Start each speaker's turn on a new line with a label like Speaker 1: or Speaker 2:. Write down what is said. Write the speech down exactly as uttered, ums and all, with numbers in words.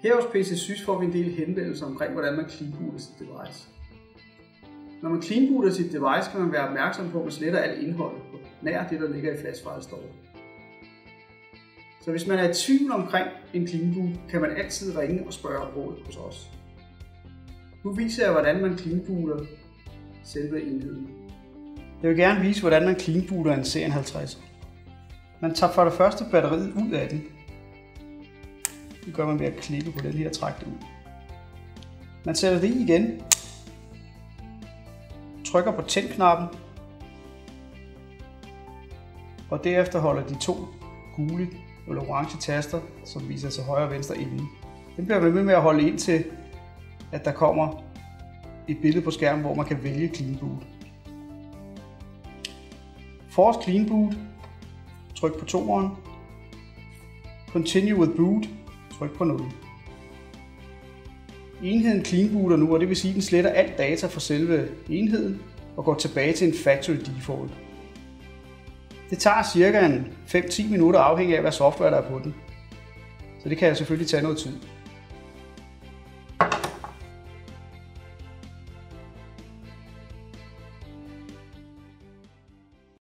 Speaker 1: Her hos P C S Y S får vi en del henvendelser omkring, hvordan man cleanbooter sit device. Når man cleanbooter sit device, kan man være opmærksom på, at man sletter alt indholdet på nær det, der ligger i flashfile-storet. Så hvis man er i tvivl omkring en cleanboot, kan man altid ringe og spørge om råd hos os. Nu viser jeg, hvordan man cleanbooter selve enheden. Jeg vil gerne vise, hvordan man cleanbooter en C N halvtreds. Man tager for det første batteriet ud af den. Det gør man ved at klikke på den her og trække det ud. Man sætter det i igen, trykker på tænd-knappen, og derefter holder de to gule eller orange taster, som viser til højre og venstre inde. Den bliver ved med at holde ind til, at der kommer et billede på skærmen, hvor man kan vælge Clean Boot. Force Clean Boot, tryk på toeren. Continue with boot, tryk på nul. Enheden Clean Booter nu, og det vil sige, at den sletter alt data fra selve enheden og går tilbage til en factory default. Det tager cirka fem til ti minutter afhængig af, hvad software der er på den. Så det kan selvfølgelig tage noget tid.